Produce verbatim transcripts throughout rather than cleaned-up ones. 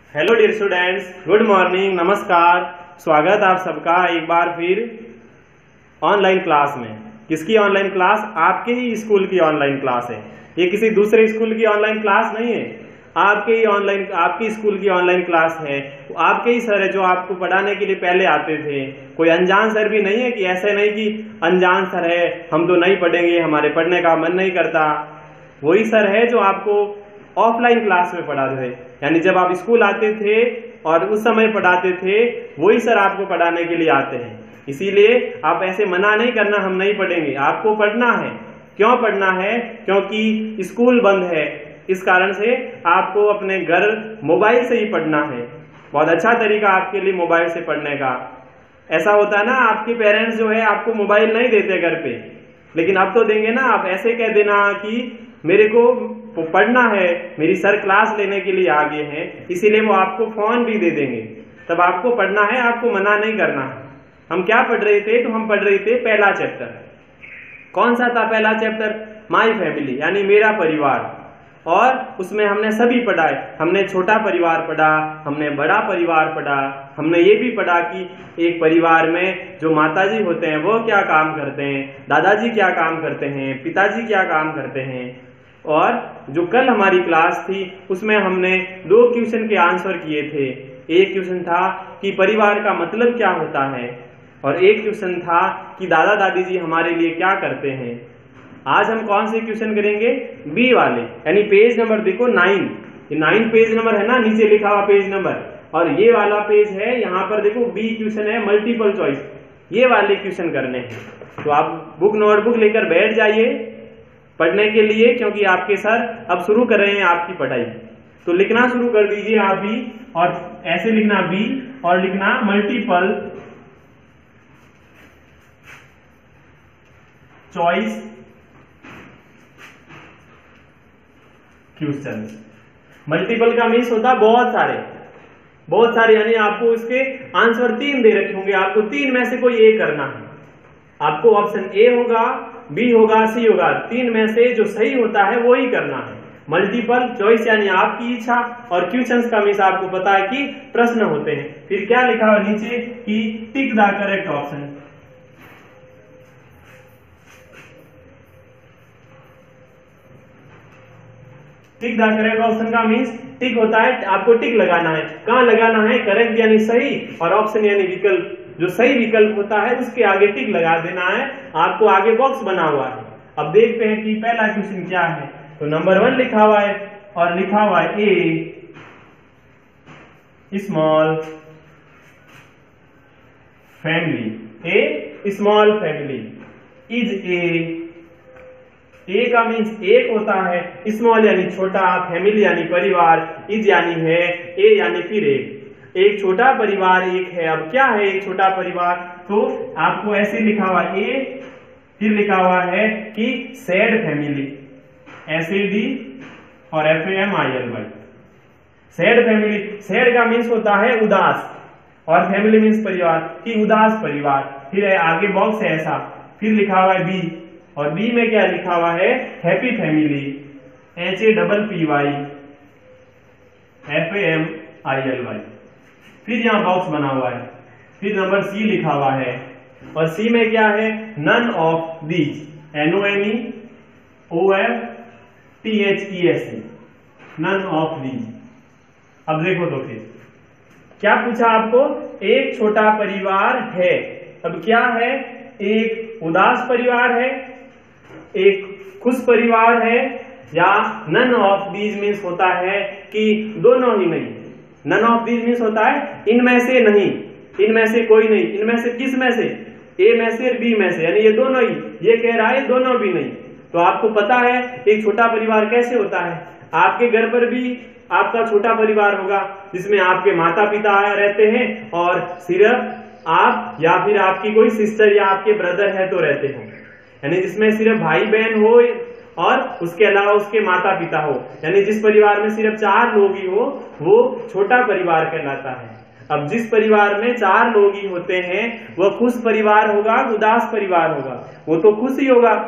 Hello dear students, good morning, नमस्कार। स्वागत आप सबका एक बार फिर ऑनलाइन क्लास में। किसकी ऑनलाइन क्लास? आपके ही स्कूल की ऑनलाइन क्लास है। ये किसी दूसरे स्कूल की ऑनलाइन क्लास नहीं है, आपके ही ऑनलाइन आपकी स्कूल की ऑनलाइन क्लास है। आपके ही सर है जो आपको पढ़ाने के लिए पहले आते थे। कोई अनजान सर भी नहीं है कि ऐसे नहीं कि अनजान सर है हम तो नहीं पढ़ेंगे, हमारे पढ़ने का मन नहीं करता। वही सर है जो आपको ऑफलाइन क्लास में पढ़ाते थे, यानी जब आप स्कूल आते थे और उस समय पढ़ाते थे, वही सर आपको पढ़ाने के लिए आते हैं। इसीलिए आप ऐसे मना नहीं करना हम नहीं पढ़ेंगे, आपको पढ़ना है। क्यों पढ़ना है? क्योंकि स्कूल बंद है, इस कारण से आपको अपने घर मोबाइल से ही पढ़ना है। बहुत अच्छा तरीका आपके लिए मोबाइल से पढ़ने का। ऐसा होता है ना, आपके पेरेंट्स जो है आपको मोबाइल नहीं देते घर पे, लेकिन अब तो देंगे ना। आप ऐसे कह देना कि मेरे को पढ़ना है, मेरी सर क्लास लेने के लिए आ गए हैं, इसीलिए वो आपको फोन भी दे देंगे। तब आपको पढ़ना है, आपको मना नहीं करना है। हम क्या पढ़ रहे थे? तो हम पढ़ रहे थे पहला चैप्टर। कौन सा था पहला चैप्टर? माई फैमिली, यानी मेरा परिवार। और उसमें हमने सभी पढ़ा है। हमने छोटा परिवार पढ़ा, हमने बड़ा परिवार पढ़ा, हमने ये भी पढ़ा कि एक परिवार में जो माताजी होते हैं वो क्या काम करते हैं, दादाजी क्या काम करते हैं, पिताजी क्या काम करते हैं। और जो कल हमारी क्लास थी उसमें हमने दो क्वेश्चन के आंसर किए थे। एक क्वेश्चन था कि परिवार का मतलब क्या होता है, और एक क्वेश्चन था कि दादा दादी जी हमारे लिए क्या करते हैं। आज हम कौन से क्वेश्चन करेंगे? बी वाले, यानी पेज नंबर देखो नाइन। ये नाइन पेज नंबर है ना, नीचे लिखा हुआ पेज नंबर। और ये वाला पेज है, यहाँ पर देखो बी क्वेश्चन है, मल्टीपल चॉइस। ये वाले क्वेश्चन करने हैं। तो आप बुक नोटबुक लेकर बैठ जाइए पढ़ने के लिए, क्योंकि आपके सर अब शुरू कर रहे हैं आपकी पढ़ाई। तो लिखना शुरू कर दीजिए आप भी, और ऐसे लिखना बी और लिखना मल्टीपल चॉइस क्वेश्चन। मल्टीपल का मीन्स होता है बहुत सारे, बहुत सारे, यानी आपको इसके आंसर तीन दे रखे होंगे, आपको तीन में से कोई एक करना है। आपको ऑप्शन ए होगा, बी होगा, सी होगा, तीन में से जो सही होता है वो ही करना है। मल्टीपल चॉइस यानी आपकी इच्छा, और क्वेश्चंस का मीन्स आपको पता है कि प्रश्न होते हैं। फिर क्या लिखा हुआ नीचे कि tick the correct option. Tick the correct option का मीन्स टिक होता है, आपको टिक लगाना है। कहां लगाना है? करेक्ट यानी सही, और ऑप्शन यानी विकल्प। जो सही विकल्प होता है उसके आगे टिक लगा देना है। आपको आगे बॉक्स बना हुआ है। अब देखते हैं कि पहला क्वेश्चन क्या है। तो नंबर वन लिखा हुआ है, और लिखा हुआ है a small family. A small family is a. A का मीन्स एक होता है, स्मॉल यानी छोटा, फैमिली यानी परिवार, इज यानी है, ए यानी फिर एक। एक छोटा परिवार एक है। अब क्या है एक छोटा परिवार? तो आपको ऐसे लिखा हुआ ए, फिर लिखा हुआ है कि sad family, S A D और F A M I L Y. Sad family, sad का मीन्स होता है उदास, और फैमिली मीन्स परिवार, कि उदास परिवार। फिर है आगे बॉक्स है ऐसा, फिर लिखा हुआ है बी, और बी में क्या लिखा हुआ है? Happy family, H A double P Y F A M I L Y. फिर यहाँ बॉक्स बना हुआ है। फिर नंबर सी लिखा हुआ है, और सी में क्या है? None of these, N O N E O F T H E S E, none of these. अब देखो तो फिर क्या पूछा आपको? एक छोटा परिवार है। अब क्या है? एक उदास परिवार है, एक खुश परिवार है, या नन ऑफ दीज मीन्स होता है कि दोनों ही नहीं। नन ऑफ दीज मीन्स होता है इनमें से नहीं, इनमें से कोई नहीं। इनमें से किस में से? ए में से, बी में से, यानी ये दोनों ही। ये कह रहा है दोनों भी नहीं। तो आपको पता है एक छोटा परिवार कैसे होता है। आपके घर पर भी आपका छोटा परिवार होगा, जिसमें आपके माता पिता रहते हैं, और सिर्फ आप या फिर आपकी कोई सिस्टर या आपके ब्रदर है तो रहते हो, यानी जिसमें सिर्फ भाई बहन हो और उसके अलावा उसके माता पिता हो। यानी जिस परिवार में सिर्फ चार लोग ही हो वो छोटा परिवार कहलाता है। अब जिस परिवार में चार लोग ही होते हैं वह खुश परिवार होगा, उदास परिवार होगा? वो तो खुश ही होगा,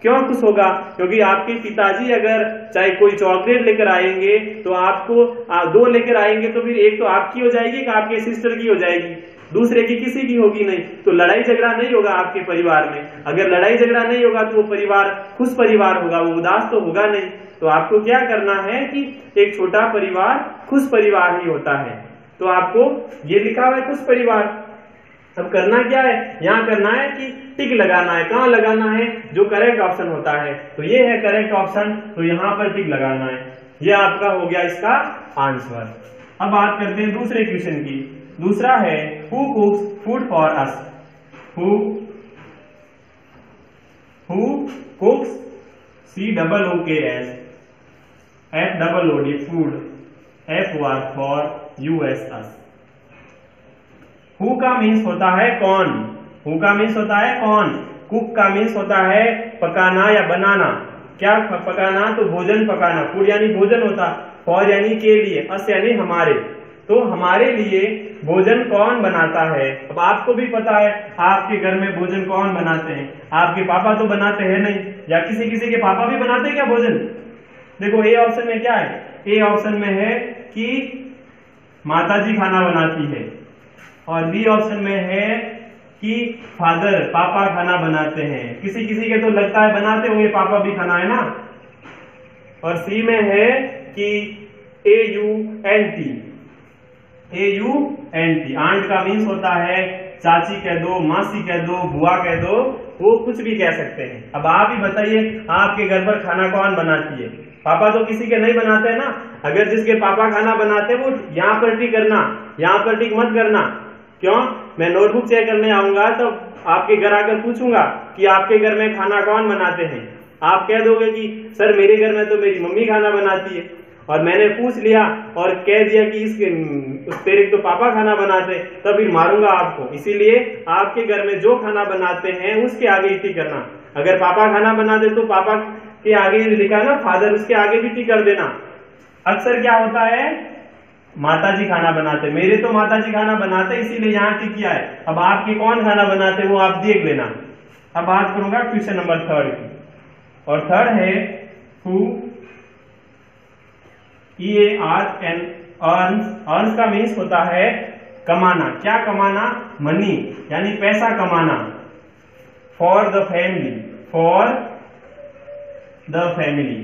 क्यों खुश होगा? क्योंकि आपके पिताजी अगर चाहे कोई चॉकलेट लेकर आएंगे तो आपको आ, दो लेकर आएंगे तो फिर एक तो आपकी हो जाएगी कि आपके सिस्टर की हो जाएगी, दूसरे की किसी की होगी नहीं। तो लड़ाई झगड़ा नहीं होगा आपके परिवार में। अगर लड़ाई झगड़ा नहीं होगा तो वो परिवार खुश परिवार होगा, वो उदास तो होगा नहीं। तो आपको क्या करना है कि एक छोटा परिवार खुश परिवार ही होता है। तो आपको ये लिखा हुआ है खुश परिवार। अब करना क्या है, यहाँ करना है कि टिक लगाना है। कहाँ लगाना है? जो करेक्ट ऑप्शन होता है। तो ये है करेक्ट ऑप्शन, तो यहाँ पर टिक लगाना है। ये आपका हो गया इसका आंसर। अब बात करते हैं दूसरे क्वेश्चन की। दूसरा है who cooks food for us. Who who cooks, C double O K S, F double O D, food, F O R for U S us. Who का मीन्स होता है कौन। हु का मीन्स होता है कौन। कुक का मीन्स होता है पकाना या बनाना। क्या पकाना? तो भोजन पकाना। फूड यानी भोजन होता, फॉर यानी के लिए, अस यानी हमारे। तो हमारे लिए भोजन कौन बनाता है? अब आपको भी पता है आपके घर में भोजन कौन बनाते हैं। आपके पापा तो बनाते हैं नहीं, या किसी किसी के पापा भी बनाते हैं क्या भोजन? देखो ए ऑप्शन में क्या है, ए ऑप्शन में है कि माताजी खाना बनाती है, और बी ऑप्शन में है कि फादर पापा खाना बनाते हैं। किसी किसी के तो लगता है बनाते होंगे पापा भी खाना, है ना। और सी में है कि A U N T, A U N T. Aunt का मीन्स होता है चाची कह दो, मासी कह दो, बुआ कह दो, वो कुछ भी कह सकते हैं। अब आप ही बताइए आपके घर पर खाना कौन बनाती है? पापा तो किसी के नहीं बनाते हैं ना। अगर जिसके पापा खाना बनाते वो यहाँ पर टिक करना, यहाँ पर टिक मत करना। क्यों? मैं नोटबुक चेक करने आऊंगा तो आपके घर आकर पूछूंगा कि आपके घर में खाना कौन बनाते हैं। आप कह दोगे कि सर मेरे घर में तो मेरी मम्मी खाना बनाती है, और मैंने पूछ लिया और कह दिया कि इसके उस तेरे तो पापा खाना बनाते, तब फिर मारूंगा आपको। इसीलिए आपके घर में जो खाना बनाते हैं उसके आगे टिक करना। अगर पापा खाना बनाते तो पापा के आगे लिखा है ना फादर, उसके आगे भी टिक कर देना। अक्सर क्या होता है माताजी खाना बनाते, मेरे तो माताजी खाना बनाते इसीलिए यहाँ टिक किया है। अब आपके कौन खाना बनाते वो आप देख लेना। अब बात करूंगा क्वेश्चन नंबर थर्ड की, और थर्ड है who, E A R N, earns. Earns का मीन्स होता है कमाना। क्या कमाना? मनी यानी पैसा कमाना। For the family, for the family.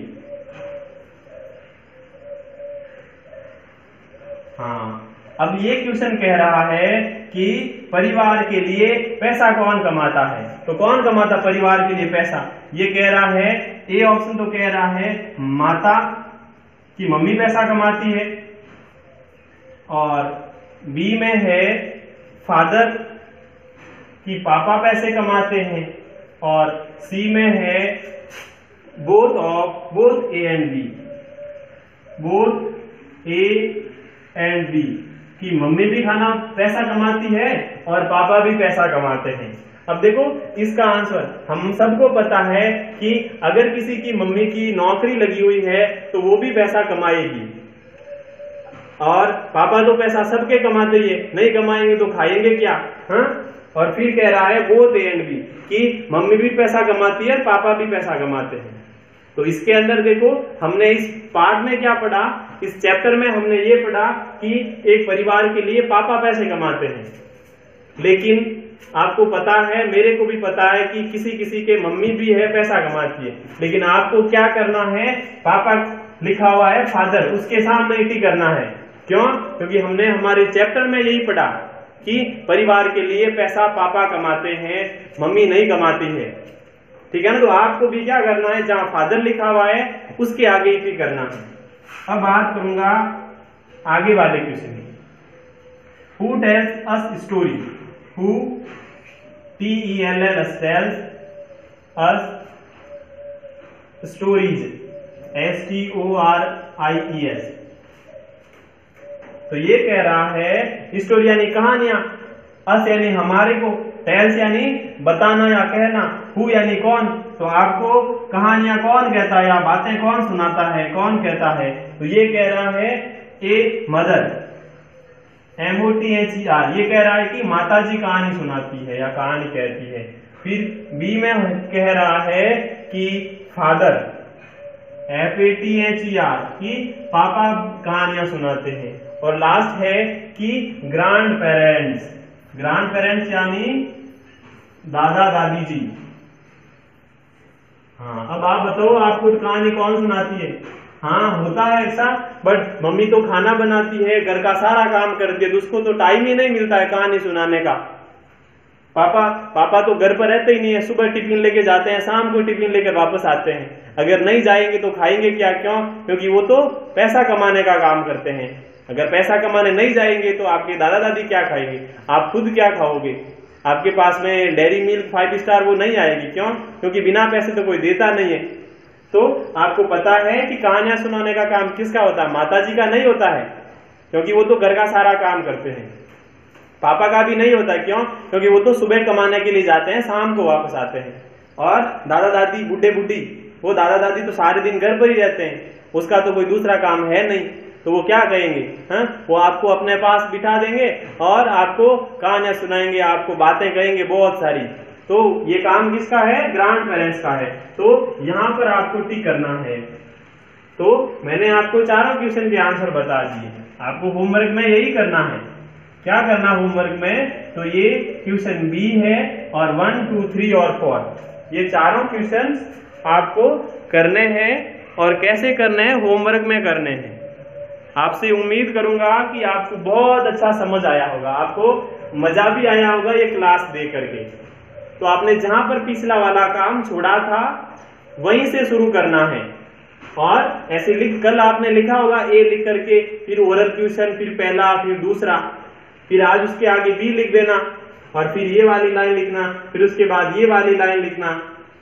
हाँ, अब ये क्वेश्चन कह रहा है कि परिवार के लिए पैसा कौन कमाता है। तो कौन कमाता परिवार के लिए पैसा? ये कह रहा है, ए ऑप्शन तो कह रहा है माता की मम्मी पैसा कमाती है, और बी में है फादर की पापा पैसे कमाते हैं, और सी में है both of, both A and B, both A and B की मम्मी भी खाना पैसा कमाती है और पापा भी पैसा कमाते हैं। अब देखो इसका आंसर हम सबको पता है कि अगर किसी की मम्मी की नौकरी लगी हुई है तो वो भी पैसा कमाएगी, और पापा तो पैसा सबके कमाते ही है, नहीं कमाएंगे तो खाएंगे क्या? हाँ? और फिर कह रहा है बोथ ए एंड बी कि मम्मी भी पैसा कमाती है, पापा भी पैसा कमाते हैं। तो इसके अंदर देखो हमने इस पार्ट में क्या पढ़ा, इस चैप्टर में हमने ये पढ़ा कि एक परिवार के लिए पापा पैसे कमाते हैं, लेकिन आपको पता है, मेरे को भी पता है कि किसी किसी के मम्मी भी है पैसा कमाती है, लेकिन आपको क्या करना है, पापा लिखा हुआ है फादर, उसके सामने टिक करना है। क्यों? क्योंकि हमने हमारे चैप्टर में यही पढ़ा कि परिवार के लिए पैसा पापा कमाते हैं, मम्मी नहीं कमाती है। ठीक है ना। तो आपको भी क्या करना है, जहां फादर लिखा हुआ है उसके आगे ही करना है। अब बात करूंगा आगे वाले क्वेश्चन की। Who tells us story, who T E L L tells us stories, S T O R I E S. तो ये कह रहा है स्टोरी यानी कहानियां, अस यानी हमारे को, टेल्स यानी बताना या कहना, हु यानी कौन। तो आपको कहानियां कौन कहता है या बातें कौन सुनाता है, कौन कहता है? तो ये कह रहा है a mother, M O T H E R, ये कह रहा है कि माताजी कहानी सुनाती है या कहानी कहती है। फिर बी में कह रहा है कि father, F A T H E R, कि पापा कहानियां सुनाते हैं। और लास्ट है कि ग्रैंड पेरेंट्स, ग्रैंड पेरेंट्स यानी दादा दादी जी। हाँ, अब आप बताओ आप खुद कहानी कौन सुनाती है? हाँ, होता है ऐसा, बट मम्मी तो खाना बनाती है, घर का सारा काम करती है, तो उसको तो टाइम ही नहीं मिलता है कहानी सुनाने का। पापा पापा तो घर पर रहते ही नहीं है, सुबह टिफिन लेके जाते हैं, शाम को टिफिन लेकर वापस आते हैं। अगर नहीं जाएंगे तो खाएंगे क्या? क्यों? क्योंकि वो तो पैसा कमाने का काम करते हैं। अगर पैसा कमाने नहीं जाएंगे तो आपके दादा दादी क्या खाएंगे? आप खुद क्या खाओगे? आपके पास में डेयरी मिल्क फाइव स्टार वो नहीं आएगी। क्यों? क्योंकि बिना पैसे तो कोई देता नहीं है। तो आपको पता है कि कहानियां सुनाने का काम किसका होता है? माता जी का नहीं होता है, क्योंकि वो तो घर का सारा काम करते हैं। पापा का भी नहीं होता है। क्यों? क्योंकि वो तो सुबह कमाने के लिए जाते हैं, शाम को वापस आते हैं। और दादा दादी, बुढ़े बुढ़ी, वो दादा दादी तो सारे दिन घर पर ही रहते हैं, उसका तो कोई दूसरा काम है नहीं। तो वो क्या कहेंगे? हाँ, वो आपको अपने पास बिठा देंगे और आपको कहानियां सुनाएंगे, आपको बातें कहेंगे बहुत सारी। तो ये काम किसका है? ग्रैंड पेरेंट्स का है। तो यहां पर आपको टिक करना है। तो मैंने आपको चारों क्वेश्चन के आंसर बता दिए। आपको होमवर्क में यही करना है। क्या करना होमवर्क में? तो ये क्वेश्चन बी है और वन टू थ्री और फोर, ये चारों क्वेश्चन आपको करने हैं। और कैसे करने हैं? होमवर्क में करने हैं। आपसे उम्मीद करूंगा कि आपको बहुत अच्छा समझ आया होगा, आपको मजा भी आया होगा ये क्लास दे करके। तो आपने जहां पर पिछला वाला काम छोड़ा था वहीं से शुरू करना है। और ऐसे लिख, कल आपने लिखा होगा ए लिख करके, फिर ओरल क्वेश्चन, फिर पहला, फिर दूसरा, फिर आज उसके आगे बी लिख देना, और फिर ये वाली लाइन लिखना, फिर उसके बाद ये वाली लाइन लिखना।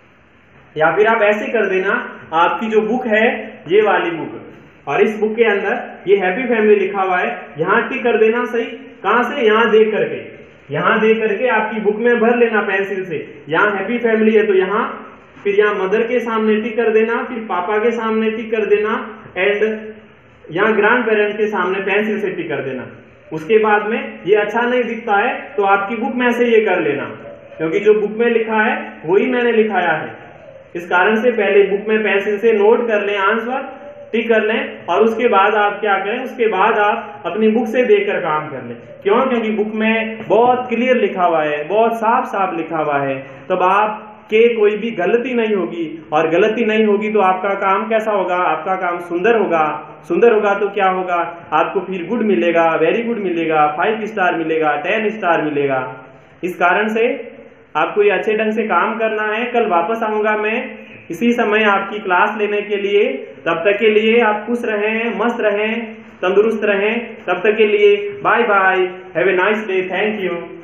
या फिर आप ऐसे कर देना, आपकी जो बुक है ये वाली बुक, और इस बुक के अंदर ये हैप्पी फैमिली लिखा हुआ है, यहां टिक कर देना। सही कहां से? यहां देख करके, यहां देख करके आपकी बुक में भर लेना पेंसिल से। यहां हैप्पी फैमिली है तो यहां, फिर यहां मदर के सामने टिक कर देना, फिर पापा के सामने टिक कर देना, एंड यहां ग्रैंड पेरेंट्स के सामने पेंसिल से टिक कर देना। उसके बाद में ये अच्छा नहीं दिखता है तो आपकी बुक में से ये कर लेना, क्योंकि जो बुक में लिखा है वही मैंने लिखाया है। इस कारण से पहले बुक में पेंसिल से नोट कर लें, आंसर टिक कर लें, और उसके बाद आप क्या करें? उसके बाद आप अपनी बुक से देखकर काम कर लें। क्यों? क्योंकि बुक में बहुत क्लियर लिखा हुआ है, बहुत साफ साफ लिखा हुआ है, तब आप के कोई भी गलती नहीं होगी। और गलती नहीं होगी तो आपका काम कैसा होगा? आपका काम सुंदर होगा। सुंदर होगा तो क्या होगा? आपको फिर गुड मिलेगा, वेरी गुड मिलेगा, फाइव स्टार मिलेगा, टेन स्टार मिलेगा। इस कारण से आपको ये अच्छे ढंग से काम करना है। कल वापस आऊंगा मैं इसी समय आपकी क्लास लेने के लिए। तब तक के लिए आप खुश रहें, मस्त रहें, तंदुरुस्त रहें। तब तक के लिए bye bye, have a nice day, thank you.